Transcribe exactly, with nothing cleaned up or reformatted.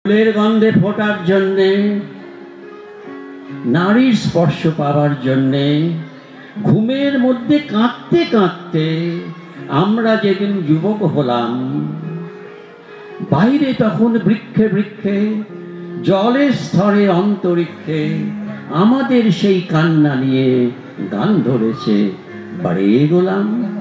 ফুলের গন্ধে ফোটার জন্যে, নারীর স্পর্শ পাওয়ার জন্যে, ঘুমের মধ্যে কাঁদতে কাঁদতে আমরা যেদিন যুবক হলাম, বাইরে তখন বৃক্ষে বৃক্ষে, জলের স্তরে অন্তরিক্ষে আমাদের সেই কান্না নিয়ে গান ধরেছে বাড়িয়ে গোলাম।